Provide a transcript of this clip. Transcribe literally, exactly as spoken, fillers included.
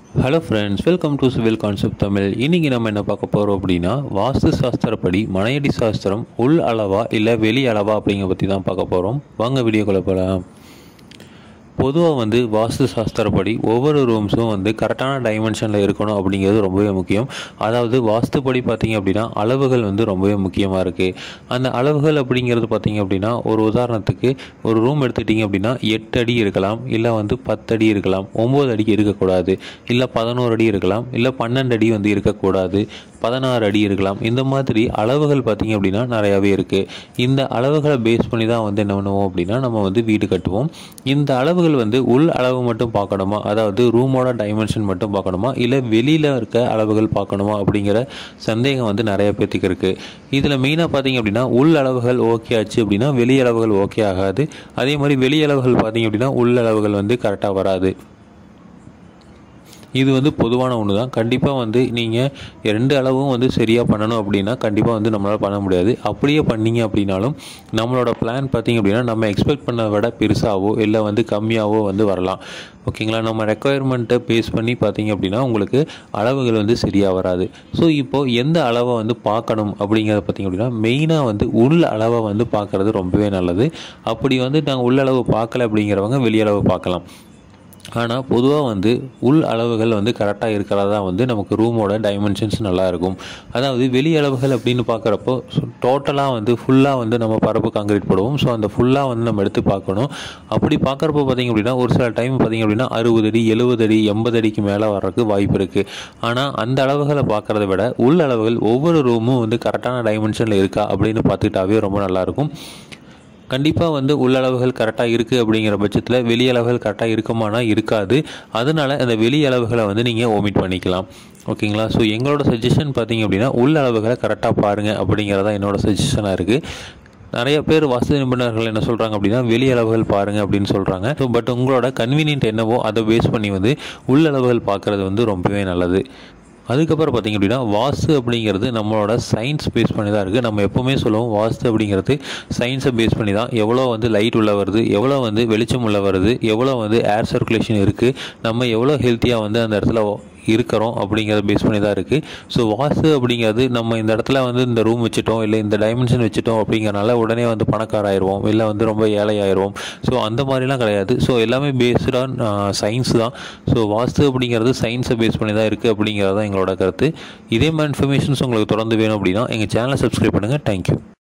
Hello friends, welcome to civil concept Tamil. இன்றைக்கி நம்ம என்ன பார்க்க போகிறோம் அப்படின்னா, வாஸ்து சாஸ்திரப்படி மனையடி சாஸ்திரம் உள் அளவா இல்லை வெளி அளவா அப்படிங்கிற பற்றி தான் பார்க்க போகிறோம். வாங்க வீடியோக்குள்ள போகலாம். பொதுவாக வந்து வாஸ்து சாஸ்திரப்படி ஒவ்வொரு ரூம்ஸும் வந்து கரெக்டான டைமென்ஷனில் இருக்கணும் அப்படிங்கிறது ரொம்பவே முக்கியம். அதாவது வாஸ்துப்படி பார்த்திங்க அப்படின்னா அளவுகள் வந்து ரொம்பவே முக்கியமாக இருக்குது. அந்த அளவுகள் அப்படிங்கிறது பார்த்திங்க அப்படின்னா, ஒரு உதாரணத்துக்கு ஒரு ரூம் எடுத்துக்கிட்டிங்க அப்படின்னா எட்டு அடி இருக்கலாம், இல்லை வந்து பத்து அடி இருக்கலாம், ஒம்பது அடிக்கு இருக்கக்கூடாது, இல்லை பதினோரு அடி இருக்கலாம், இல்லை பன்னெண்டு அடி வந்து இருக்கக்கூடாது, பதினாறு அடி இருக்கலாம். இந்த மாதிரி அளவுகள் பார்த்திங்க அப்படின்னா நிறையாவே இருக்குது. இந்த அளவுகளை பேஸ் பண்ணி தான் வந்து என்ன பண்ணுவோம் அப்படின்னா நம்ம வந்து வீடு கட்டுவோம். இந்த அளவுகள் வந்து உள் அளவு மட்டும் பார்க்கணுமா, அதாவது ரூமோட டைமென்ஷன் மட்டும் பார்க்கணுமா, இல்லை வெளியில் இருக்க அளவுகள் பார்க்கணுமா அப்படிங்கிற சந்தேகம் வந்து நிறைய பேர்த்துக்கு இருக்குது. இதில் மெயினாக பார்த்திங்க அப்படின்னா உள் அளவுகள் ஓகே ஆச்சு அப்படின்னா வெளி அளவுகள் ஓகே ஆகாது. அதே மாதிரி வெளி அளவுகள் பார்த்திங்க அப்படின்னா உள் அளவுகள் வந்து கரெக்டாக வராது. இது வந்து பொதுவான ஒன்று தான். கண்டிப்பாக வந்து நீங்கள் ரெண்டு அளவும் வந்து சரியாக பண்ணணும் அப்படின்னா கண்டிப்பாக வந்து நம்மளால் பண்ண முடியாது. அப்படியே பண்ணிங்க அப்படின்னாலும் நம்மளோட பிளான் பார்த்திங்க அப்படின்னா நம்ம எக்ஸ்பெக்ட் பண்ண விட பெருசாகவோ இல்லை வந்து கம்மியாகவோ வந்து வரலாம். ஓகேங்களா? நம்ம ரெக்குயர்மெண்ட்டை பேஸ் பண்ணி பார்த்திங்க அப்படின்னா உங்களுக்கு அளவுகள் வந்து சரியாக வராது. ஸோ இப்போது எந்த அளவை வந்து பார்க்கணும் அப்படிங்கிறத பார்த்திங்க அப்படின்னா மெயினாக வந்து உள் அளவை வந்து பார்க்குறது ரொம்பவே நல்லது. அப்படி வந்து நாங்கள் உள்ளளவு பார்க்கல அப்படிங்கிறவங்க வெளியளவு பார்க்கலாம். ஆனால் பொதுவாக வந்து உள் அளவுகள் வந்து கரெக்டாக இருக்கிறதா தான் வந்து நமக்கு ரூமோட டைமென்ஷன்ஸ் நல்லாயிருக்கும். அதாவது வெளி அளவுகள் அப்படின்னு பார்க்குறப்போ டோட்டலாக வந்து ஃபுல்லாக வந்து நம்ம பரப்பு காங்கிரீட் போடுவோம். ஸோ அந்த ஃபுல்லாக வந்து நம்ம எடுத்து பார்க்கணும். அப்படி பார்க்குறப்போ பார்த்திங்க அப்படின்னா ஒரு சில டைம் பார்த்திங்க அப்படின்னா அறுபது அடி எழுபது அடி எண்பது அடிக்கு மேலே வர்றதுக்கு வாய்ப்பு இருக்குது. ஆனால் அந்த அளவுகளை பார்க்குறத விட உள் அளவுகள் ஒவ்வொரு ரூமும் வந்து கரெக்டான டைமென்ஷனில் இருக்கா அப்படின்னு பார்த்துக்கிட்டாவே ரொம்ப நல்லாயிருக்கும். கண்டிப்பாக வந்து உள்ளளவுகள் கரெக்டாக இருக்குது அப்படிங்கிற பட்சத்தில் வெளி அளவுகள் கரெக்டாக இருக்குமானா இருக்காது. அதனால் அந்த வெளி அளவுகளை வந்து நீங்கள் ஓமிட் பண்ணிக்கலாம். ஓகேங்களா? ஸோ எங்களோட சஜஷன் பார்த்திங்க அப்படின்னா உள் அளவுகளை கரெக்டாக பாருங்கள் அப்படிங்கிறதான் என்னோடய சஜஷனாக இருக்குது. நிறைய பேர் வாஸ்து நிபுணர்கள் என்ன சொல்கிறாங்க அப்படின்னா வெளி அளவுகள் பாருங்கள் அப்படின்னு சொல்கிறாங்க. ஸோ பட் உங்களோட கன்வீனியன்ட் என்னவோ அதை பேஸ் பண்ணி வந்து உள்ளளவுகள் பார்க்குறது வந்து ரொம்பவே நல்லது. அதுக்கப்புறம் பார்த்திங்க அப்படின்னா வாஸ்து அப்படிங்கிறது நம்மளோட சயின்ஸ் பேஸ் பண்ணி தான் இருக்குது. நம்ம எப்போவுமே சொல்லுவோம் வாஸ்து அப்படிங்கிறது சயின்ஸை பேஸ் பண்ணி தான். எவ்வளோ வந்து லைட் உள்ள வருது, எவ்வளோ வந்து வெளிச்சம் உள்ள வருது, எவ்வளோ வந்து ஏர் சர்க்குலேஷன் இருக்குது, நம்ம எவ்வளோ ஹெல்த்தியாக வந்து அந்த இடத்துல இருக்கிறோம் அப்படிங்கிறத பேஸ் பண்ணி தான் இருக்குது. ஸோ வாஸ்து அப்படிங்கிறது நம்ம இந்த இடத்துல வந்து இந்த ரூம் வச்சுட்டோம் இல்லை இந்த டைமென்ஷன் வச்சுட்டோம் அப்படிங்கிறனால உடனே வந்து பணக்காராயிருவோம் இல்லை வந்து ரொம்ப ஏழையாயிருவோம். ஸோ அந்த மாதிரிலாம் கிடையாது. ஸோ எல்லாமே பேஸ்ட் ஆன் சயின்ஸ் தான். ஸோ வாஸ்து அப்படிங்கிறது சயின்ஸை பேஸ் பண்ணி தான் இருக்குது அப்படிங்கிறது தான் எங்களோட கருத்து. இதே மாதிரி இன்ஃபர்மேஷன்ஸ் உங்களுக்கு தொடர்ந்து வேணும் அப்படின்னா எங்கள் சேனலை சப்ஸ்கிரைப் பண்ணுங்கள். தேங்க்யூ.